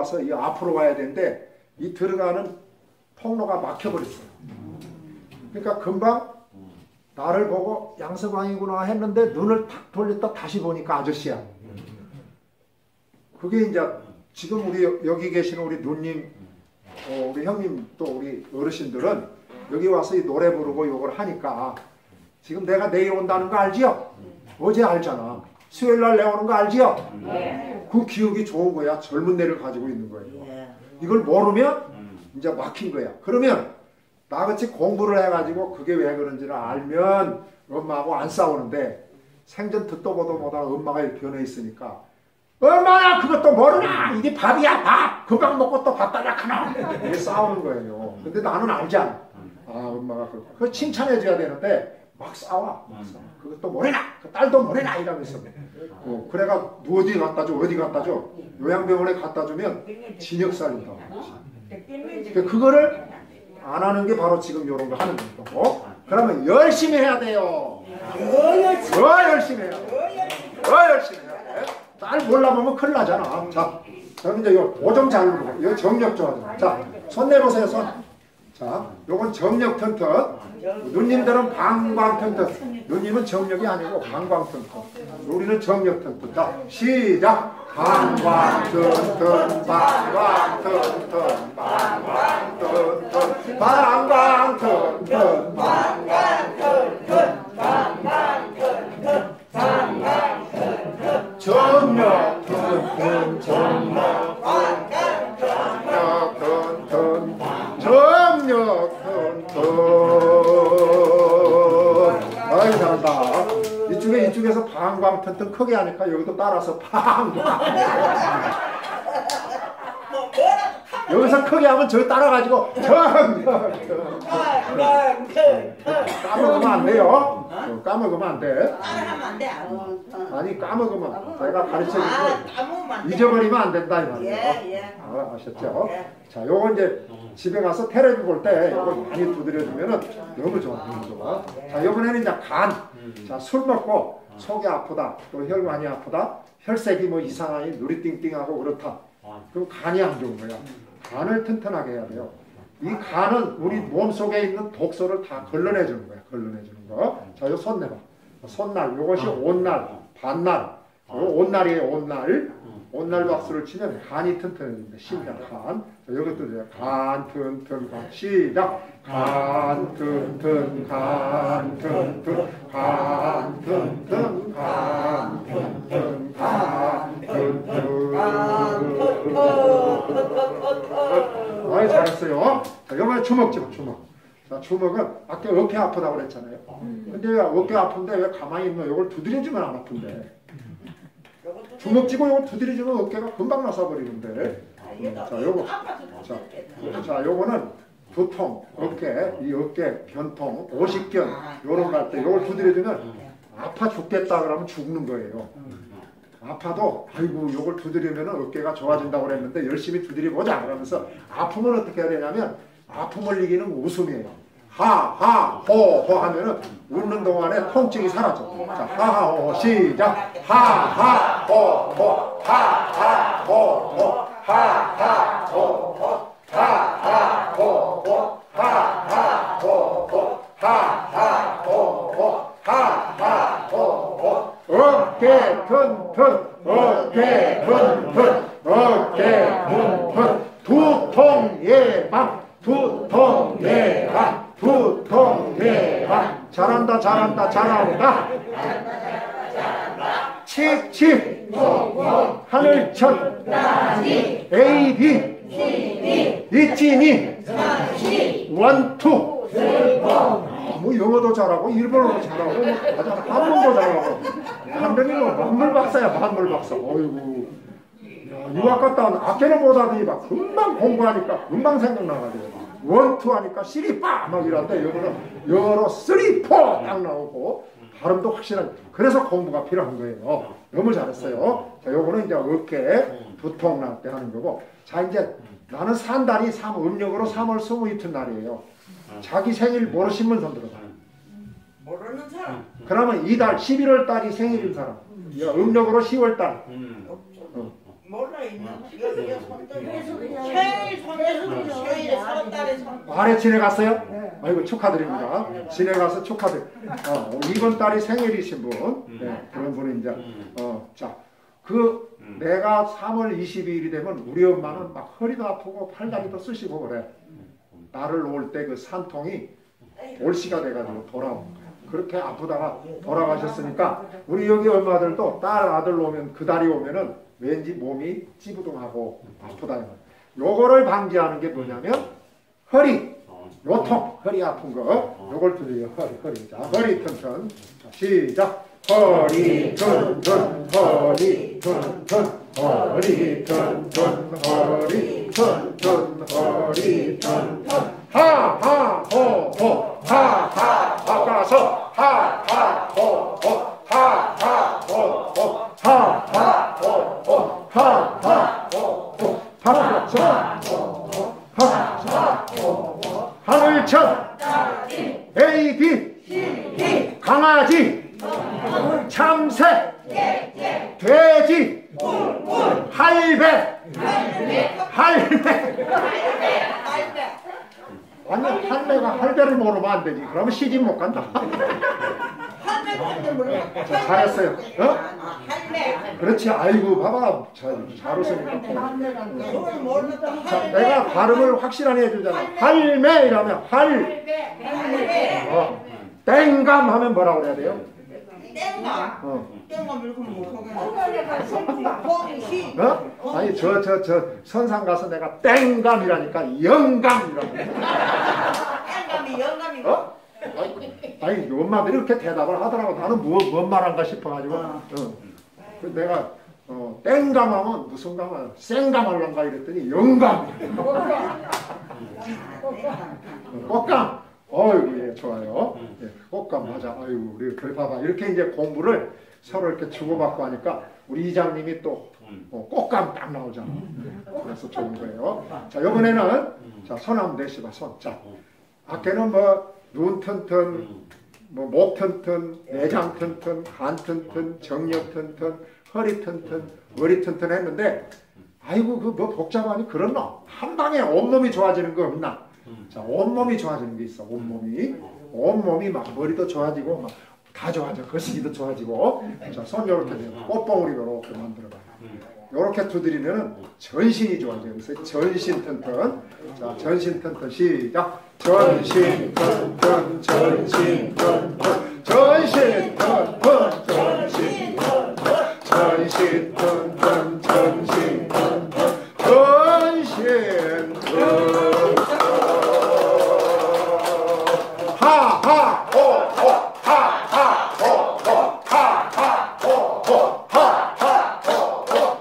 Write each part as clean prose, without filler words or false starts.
와서 이 앞으로 가야 되는데 이 들어가는 통로가 막혀버렸어요. 그러니까 금방 나를 보고 양서광이구나 했는데 눈을 탁 돌렸다 다시 보니까 아저씨야. 그게 이제 지금 우리 여기 계시는 우리 누님, 우리 형님 또 우리 어르신들은 여기 와서 이 노래 부르고 요걸 하니까 지금 내가 내일 온다는 거 알지요? 어제 알잖아. 수요일 날 내가 오는 거 알지요? 그 기억이 좋은 거야. 젊은 내를 가지고 있는 거예요. 이걸 모르면 이제 막힌 거야. 그러면 나같이 공부를 해가지고 그게 왜 그런지를 알면 엄마하고 안 싸우는데 생전 듣도 보도 못한 엄마가 이렇게 변해 있으니까 엄마야 그것도 모르나? 이게 밥이야 밥! 금방 먹고 또 밥 달라카나? 이게 싸우는 거예요. 근데 나는 알잖아. 아 엄마가 그걸 칭찬해 줘야 되는데 막 싸워. 그것도 모르나? 그 딸도 모르나? 이러면서 그래가 어디 갖다 줘? 어디 갖다 줘? 요양병원에 갖다 주면 징역 살린다. 그거를 안 하는 게 바로 지금 이런 거 하는 거고. 그러면 열심히 해야 돼요. 더 열심히 해야 돼. 더 열심히 해야 돼. 딸 몰라보면 큰일 나잖아. 자, 그럼 이제 요 오점 잘 누르고, 이거 정력 좋아져. 자, 손 내보세요, 손. 자, 요건 정력 턴턴. 누님들은 방광 턴턴. 누님은 정력이 아니고 방광 턴턴. 우리는 정력 턴턴. 자, 시작. 방광 턴턴, 방광 턴턴, 방광 턴턴, 방광 턴턴, 방광 턴턴, 방광 턴턴, 방광 턴턴, 정력 턴턴, 정력 턴턴, 정력 턴턴, 정력 턴턴. 아이 잘한다. 이쪽에서 방광 턴턴 크게 하니까 여기도 따라서 방광. 여기서 크게 하면 저기 따라가지고 까먹으면 안 돼요. 까먹으면 안 돼. 따라하면 안 돼. 아니 까먹으면 내가 가르쳐주고 잊어버리면 안 된다 이 말이에요. 아셨죠? 자, 요거 이제 집에 가서 텔레비 볼 때 이걸 많이 두드려주면은 너무 좋아, 너무 좋아. 자, 이번에는 이제 간. 자, 술 먹고 속이 아프다, 또 혈관이 아프다, 혈색이 뭐 이상하니 누리띵띵하고 그렇다. 그럼 간이 안 좋은 거야. 간을 튼튼하게 해야 돼요. 이 간은 우리 몸 속에 있는 독소를 다 걸러내주는 거야. 걸러내주는 거. 자, 요 손 내봐. 손날, 요것이 온날, 반날. 요 온날이에요, 온날. 온날 박수를 치면 간이 튼튼해집니다. 심장, 간. 자, 이것도 돼요. 간, 튼튼, 간. 시작. 간, 튼튼, 간, 튼튼, 간, 튼튼, 간, 튼튼, 간, 튼튼. 아이, 잘했어요. 자, 이번에 주먹. 자, 주먹은 아까 어깨 아프다고 그랬잖아요. 근데 왜 어깨 아픈데 왜 가만히 있노? 이걸 두드려주면 안 아픈데. 주먹 쥐고 이거 두드려주면 어깨가 금방 나서버리는데. 자, 요거. 자, 요거는 두통, 어깨, 이 어깨 변통, 오십견, 요런 거 할 때 요걸 두드려주면 아파 죽겠다 그러면 죽는 거예요. 아파도 아이고 요걸 두드리면 어깨가 좋아진다고 그랬는데 열심히 두드려보자 그러면서 아프면 어떻게 해야 되냐면 아픔을 이기는 웃음이에요. 하하호호 하면은 웃는 동안에 통증이 사라져. 자, 하하호호 시작. 하하호호 하하호호 하하호호 하하호호 하하호호 하하호호 하하호호 어깨 튼튼 어깨 튼튼 어깨 튼튼 두통 예방 두통 예방 두통 예방 잘한다 칙칙 하늘천 AB 있지니 원투 뭐 영어도 잘하고 일본어도 잘하고 한문도 잘하고 한명이는 만물 박사야 만물 박사. 어이구 유학 갔다 온 학교는 못하더니 막 금방 공부하니까 금방 생각나가지고 원투 하니까 쓰리빠 막 이런데 영어로 쓰리포 딱 나오고 발음도 확실한. 그래서 공부가 필요한 거예요. 너무 잘했어요. 자, 요거는 이제 어깨 두통 날 때 하는 거고. 자, 이제 나는 산 달이 음력으로 3월 20이틀 날이에요. 자기 생일 모르신 분 손 들어봐. 모르는 사람. 그러면 이달 11월 달이 생일인 사람. 음력으로 10월 달. 몰라 있나? 여기 손도 제일 손달에 손. 말에 지내갔어요? 아이고 축하드립니다. 지내가서 축하드립니다. 이번 달이 생일이신 분, 네, 그런 분이 이제 자, 내가 3월 22일이 되면 우리 엄마는 막 허리도 아프고 팔다리도 쑤시고 그래. 나를 놓을 때 그 산통이 올시가 돼가지고 돌아온 거야. 그렇게 아프다가 돌아가셨으니까 우리 여기 엄마들도 딸 아들 오면 그 달이 오면은 왠지 몸이 찌부둥하고 아프다. 요거를 방지하는 게 뭐냐면 허리, 요통, 허리 아픈 거 요걸 두드려. 허리. 자, 허리 튼튼. 자, 시작. 허리 튼튼, 허리 튼튼, 허리 튼튼, 허리 튼튼, 허리 튼튼. 하하호호, 하하 바꿔서 하하호호, 하하호호, 하하호호, 하하호호, 바꿔서 하늘천 A, B 강아지 참새 돼지 할배 완전 할배가 할배를 모르면 안 되지. 그러면 시집 못 간다. 자, 잘했어요. 그렇지. 아이고 봐봐. 잘 웃으니까. 자, 내가 발음을 확실하게 해주잖아. 할매 이러면 땡감 하면 뭐라고 그래야 돼요? 땡감 이렇게 못하겠네. 아니 저 선상 가서 내가 땡감이라니까 영감이라고. 땡감이 영감이고. 아니 엄마들이 이렇게 대답을 하더라고. 나는 뭔 말한가 싶어가지고. 내가 땡감하면 무슨 감을 생감할란가 이랬더니 영감. 꽃감. 어이구 예 좋아요. 예, 꽃감 맞아. 아이고 우리 봐봐 이렇게 이제 공부를 서로 이렇게 주고받고 하니까 우리 이장님이 또 꽃감 딱 나오잖아. 그래서 좋은 거예요. 자 이번에는 자 손 한번 내시봐 손. 자 아까는 뭐 눈 튼튼, 뭐 목 튼튼, 내장 튼튼, 간 튼튼, 정력 튼튼, 허리 튼튼, 머리 튼튼 했는데 아이고 그 뭐 복잡하니 그런 너 한 방에 온몸이 좋아지는 거 없나? 자 온몸이 좋아지는 게 있어. 온몸이 막 머리도 좋아지고 막 다 좋아져. 거시기도 좋아지고. 자 손 요렇게 꽃봉우리 요렇게 만들어봐. 요렇게 두드리면 전신이 좋아져요. 그래서 전신 튼튼. 자 전신 튼튼 시작. 전신 튼튼, 전신 튼튼, 전신 튼튼, 전신 튼튼, 전신 튼튼, 전신 튼튼, 전신 튼튼. 하하호호, 하하호호, 하하호호, 하하호호,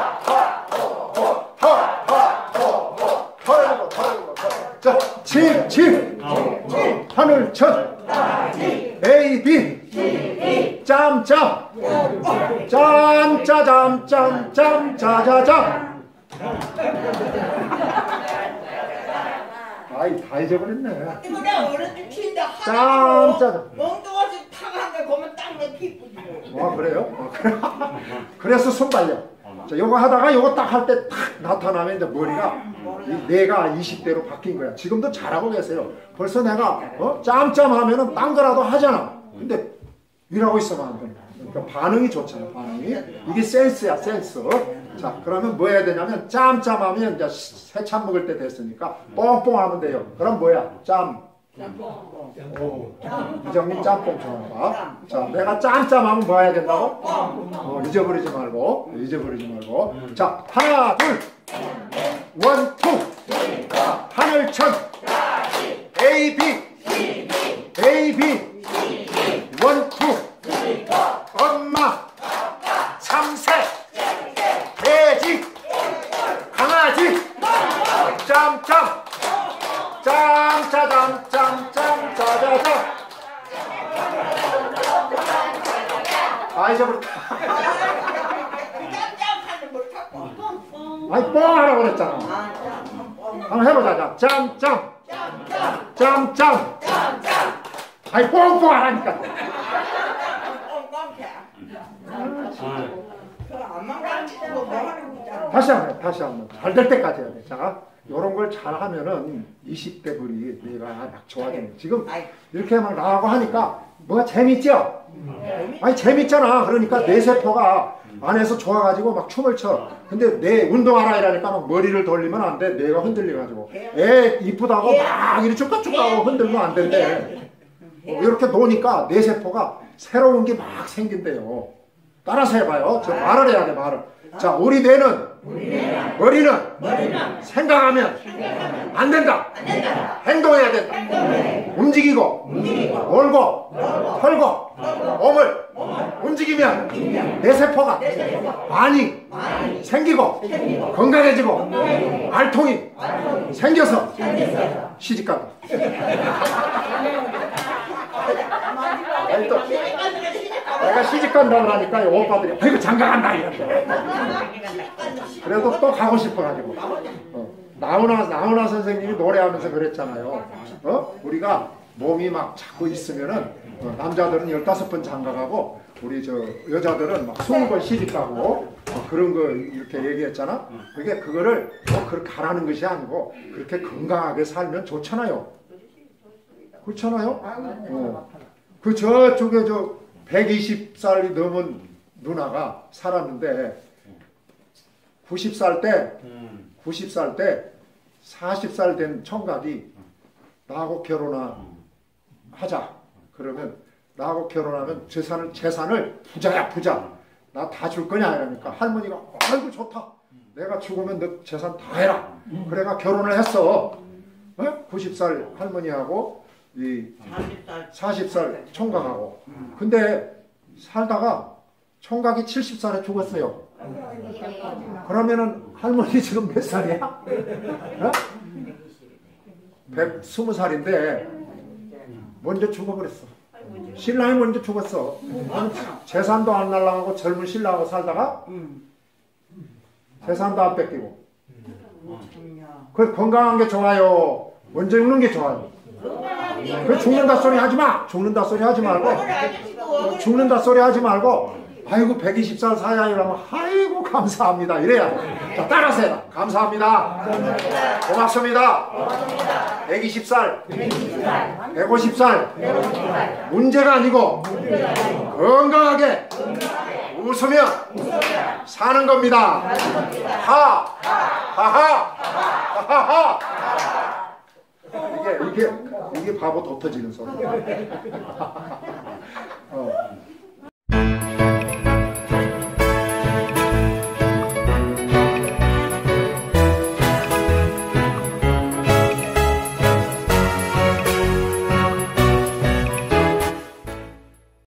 하하호호. 자, 집 하늘천 A, B 짬짬 짬짜짬짬짬 짜자짬. 아이 다 잊어버렸네. 이번에 어른들 키는데 짬짜짬 멍둥아지 탁한데 보면 딱 내 피부지. 그래요? 그래. 그래서 손발려. 자, 요거 하다가 요거 딱 할 때 탁 나타나면 이제 머리가 내가 20대로 바뀐 거야. 지금도 잘하고 계세요. 벌써 내가 짬짬 하면은 딴 거라도 하잖아. 근데 일하고 있으면 안 된다. 그러니까 반응이 좋잖아. 반응이. 이게 센스야, 센스. 자, 그러면 뭐 해야 되냐면 짬짬 하면 이제 새참 먹을 때 됐으니까 뽕뽕 하면 돼요. 그럼 뭐야? 짬. 이정민 짬뽕 좋아한다. 자, 내가 짬짬 하면 뭐 해야 된다고? 잊어버리지 말고. 자, 하나, 둘. 원, 투. 하늘천. A, B. A, B. 원, 투. 엄마. 참새. 돼지. 강아지. 짬짬. 짬짜짬짬짬짜자자. 아 잊어버렸다. 짬짬하는 못하고. 아니 뽕 하라고 그랬잖아. 한번 해보자. 짬짬 짬짬. 아니 뽕뽕 하라니까. 그 안만 가르치고 뭐 하는 거잖아. 다시 한번 잘 될 때까지 해야 돼. 자, 요런 걸 잘하면은 20대 불이 내가 막 좋아지는. 지금 이렇게 막 나가고 하니까 뭐가 재밌죠? 아니 재밌잖아. 그러니까 내 세포가 안에서 좋아가지고 막 춤을 춰. 근데 내 운동하라 이라니까 막 머리를 돌리면 안 돼. 내가 흔들려가지고 애 이쁘다고 막 이렇게 쭉쭉쭉하고 흔들면 안 된대. 이렇게 노니까 내 세포가 새로운 게 막 생긴대요. 따라서 해봐요. 저 말을 해야 돼, 말을. 자, 우리 뇌는, 머리는 생각하면 안 된다. 행동해야 된다. 움직이고, 놀고, 털고, 몸을 움직이면 내 세포가 많이 생기고, 건강해지고, 알통이 생겨서 시집간다. 아니 또 내가 시집간다고 하니까 이 오빠들이 아이고 장가간다 이런데 그래도 또 가고 싶어가지고 나훈아 선생님이 노래하면서 그랬잖아요. 우리가 몸이 막 자꾸 있으면은 남자들은 15번 장가가고 우리 저 여자들은 막 20번 시집가고 그런 거 이렇게 얘기했잖아. 그거를 뭐 그렇게 가라는 것이 아니고 그렇게 건강하게 살면 좋잖아요. 그렇잖아요. 그 저쪽에 저 120살이 넘은 누나가 살았는데 90살 때 40살 된 총각이 나하고 결혼하자. 그러면 나하고 결혼하면 재산을 부자야 부자. 나 다 줄 거냐 이러니까 할머니가 아이고 좋다. 내가 죽으면 너 재산 다 해라. 그래가 결혼을 했어. 90살 할머니하고 이 40살 총각하고. 근데 살다가 총각이 70살에 죽었어요. 그러면은 할머니 지금 몇 살이야? 120살인데 먼저 죽어버렸어. 신랑이 먼저 죽었어. 재산도 안 날라가고 젊은 신랑하고 살다가 재산도 안 뺏기고. 그 건강한 게 좋아요. 먼저 죽는 게 좋아요. 그 죽는다 소리 하지 마. 죽는다 소리 하지 말고. 죽는다 소리 하지 말고. 아이고 120살 사야 이러면 아이고 감사합니다 이래야 돼. 자 따라서 해라. 감사합니다. 고맙습니다. 120살 150살 문제가 아니고 건강하게 웃으며 사는 겁니다. 하하하하. 이게 바보 돋터지는 소리.